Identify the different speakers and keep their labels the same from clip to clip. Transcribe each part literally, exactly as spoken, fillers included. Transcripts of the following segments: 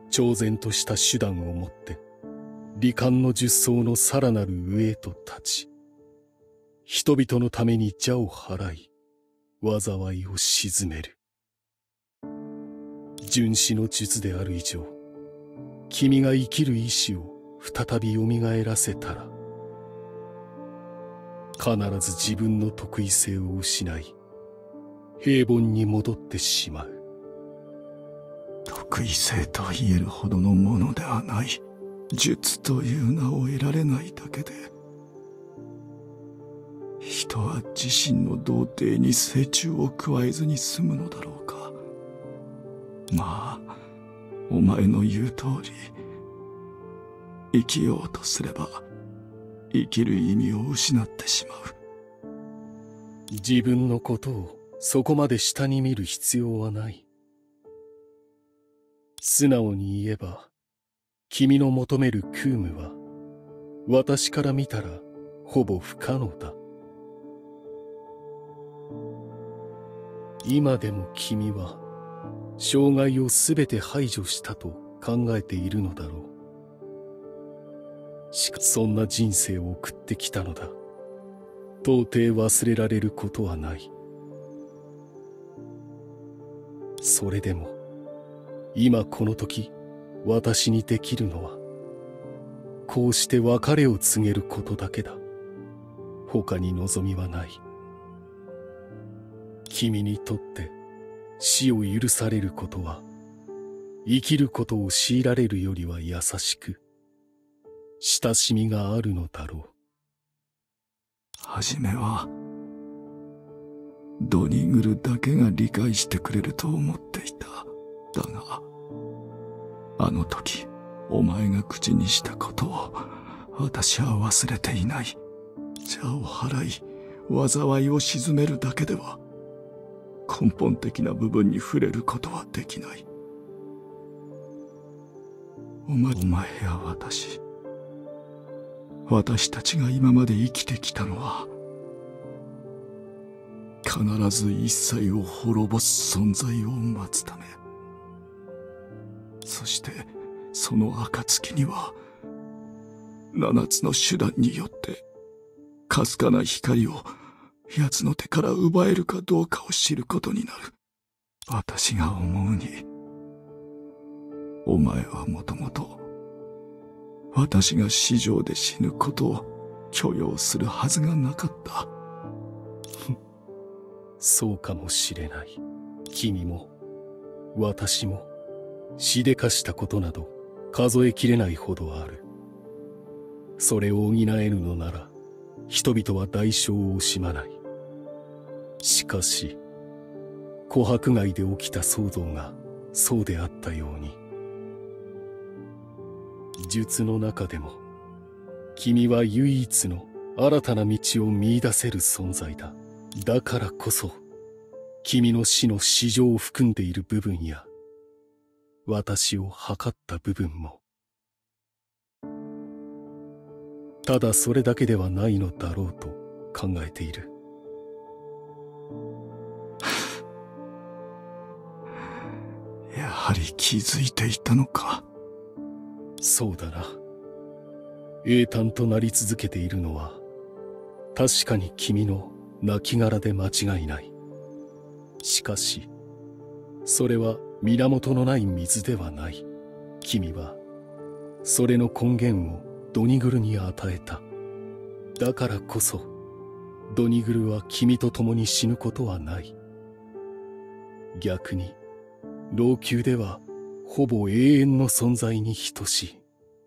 Speaker 1: 超然とした手段をもって罹患の術層のさらなる上へと立ち、人々のために邪を払い、災いを鎮める。殉死の術である以上、君が生きる意志を再び蘇らせたら、必ず自分の特異性を失い、平凡に戻ってしまう。
Speaker 2: 特異性と言えるほどのものではない。術という名を得られないだけで、人は自身の童貞に成虫を加えずに済むのだろうか。まあ、お前の言う通り、生きようとすれば、生きる意味を失ってしまう。
Speaker 1: 自分のことをそこまで下に見る必要はない。素直に言えば、君の求める空夢は、私から見たらほぼ不可能だ。今でも君は、障害をすべて排除したと考えているのだろう。しかしそんな人生を送ってきたのだ。到底忘れられることはない。それでも、今この時、私にできるのは、こうして別れを告げることだけだ。他に望みはない。君にとって死を許されることは、生きることを強いられるよりは優しく、親しみがあるのだろう。
Speaker 2: はじめは、ドニグルだけが理解してくれると思っていた。だが、あの時、お前が口にしたことを、私は忘れていない。邪を払い、災いを鎮めるだけでは、根本的な部分に触れることはできない。お前、お前や私、私たちが今まで生きてきたのは、必ず一切を滅ぼす存在を待つため。そして、その暁には、七つの手段によって、かすかな光を奴の手から奪えるかどうかを知ることになる。私が思うに、お前はもともと、私が死生で死ぬことを許容するはずがなかった。
Speaker 1: そうかもしれない。君も、私も、しでかしたことなど数えきれないほどある。それを補えぬのなら、人々は代償を惜しまない。しかし、琥珀街で起きた騒動がそうであったように、術の中でも、君は唯一の新たな道を見出せる存在だ。だからこそ、君の死の至情を含んでいる部分や、私を測った部分も、ただそれだけではないのだろうと考えている。
Speaker 2: やはり気づいていたのか。
Speaker 1: そうだな。英単となり続けているのは、確かに君の亡骸で間違いない。しかし、それは源のない水ではない。君は、それの根源をドニグルに与えた。だからこそ、ドニグルは君と共に死ぬことはない。逆に、老朽ではほぼ永遠の存在に等しい。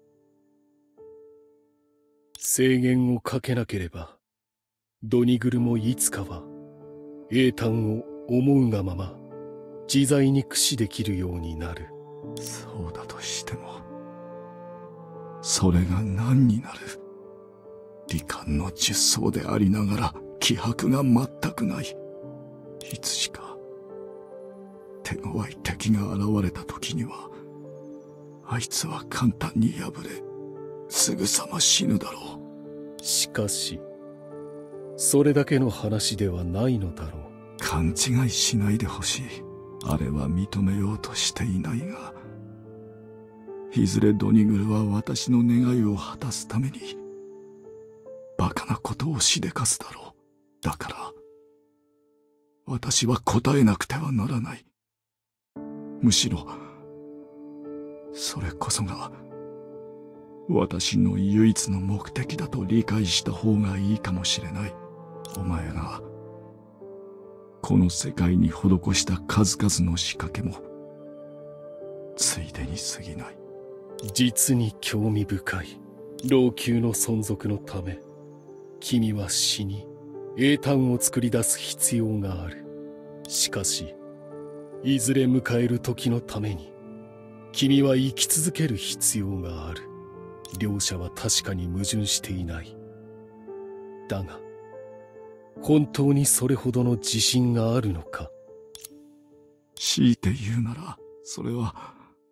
Speaker 1: 制限をかけなければ、ドニグルもいつかは、英単を思うがまま、自在に駆使できるようになる。
Speaker 2: そうだとしても、それが何になる？罹患の術層でありながら気迫が全くない。いつしか、手強い敵が現れた時には、あいつは簡単に敗れ、すぐさま死ぬだろ
Speaker 1: う。しかし、それだけの話ではないのだろう。
Speaker 2: 勘違いしないでほしい。あれは認めようとしていないが、 いずれドニグルは私の願いを果たすためにバカなことをしでかすだろう。だから私は答えなくてはならない。むしろそれこそが私の唯一の目的だと理解した方がいいかもしれない。お前がこの世界に施した数々の仕掛けもついでに過ぎない。
Speaker 1: 実に興味深い。老朽の存続のため君は死に英単を作り出す必要がある。しかしいずれ迎える時のために君は生き続ける必要がある。両者は確かに矛盾していない。だが本当にそれほどの自信があるのか。
Speaker 2: 強いて言うならそれは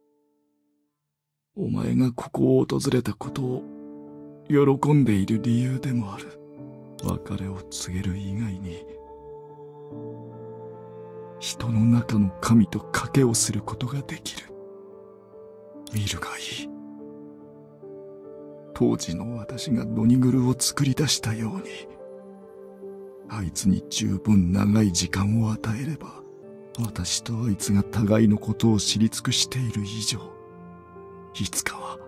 Speaker 2: お前がここを訪れたことを喜んでいる理由でもある。別れを告げる以外に人の中の神と賭けをすることができる。見るがいい。当時の私がドニグルを作り出したように、あいつに十分長い時間を与えれば、私とあいつが互いのことを知り尽くしている以上、いつかは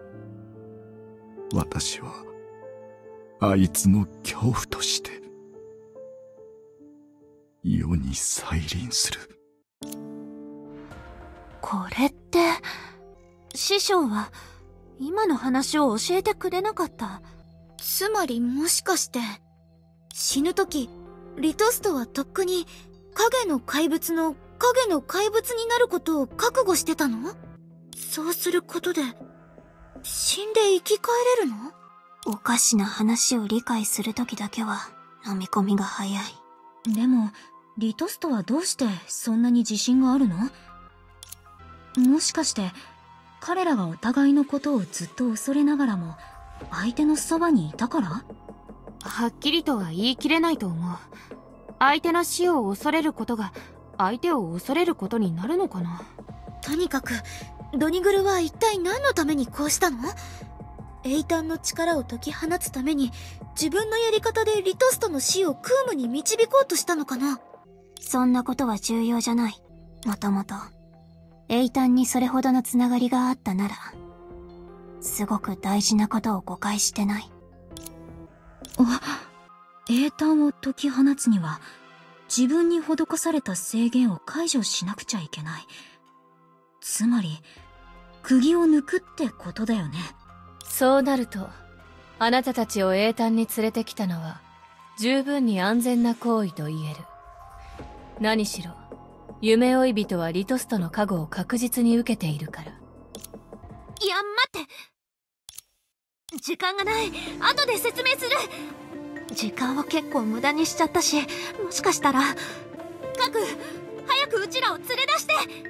Speaker 2: 私はあいつの恐怖として世に再臨する。
Speaker 3: これって師匠は今の話を教えてくれなかった。つまりもしかして死ぬ時リトストはとっくに影の怪物の影の怪物になることを覚悟してたの？そうすることで死んで生き返れるの？おかしな話を理解する時だけは飲み込みが早い。
Speaker 4: でもリトストはどうしてそんなに自信があるの？もしかして彼らがお互いのことをずっと恐れながらも相手のそばにいたから？
Speaker 5: はっきりとは言い切れないと思う。相手の死を恐れることが相手を恐れることになるのかな。
Speaker 3: とにかくドニグルは一体何のためにこうしたの？エイタンの力を解き放つために自分のやり方でリトストの死を空無に導こうとしたのかな？そんなことは重要じゃない。もともとエイタンにそれほどのつながりがあったならすごく大事なことを誤解してない。
Speaker 4: あ、英単を解き放つには自分に施された制限を解除しなくちゃいけない。つまり釘を抜くってことだよね。
Speaker 5: そうなるとあなたたちを英単に連れてきたのは十分に安全な行為と言える。何しろ夢追い人はリトストの加護を確実に受けているから。いや
Speaker 3: 待って、時間がない。後で説明する。時間を結構無駄にしちゃったし、もしかしたらカク、早くうちらを連れ出して。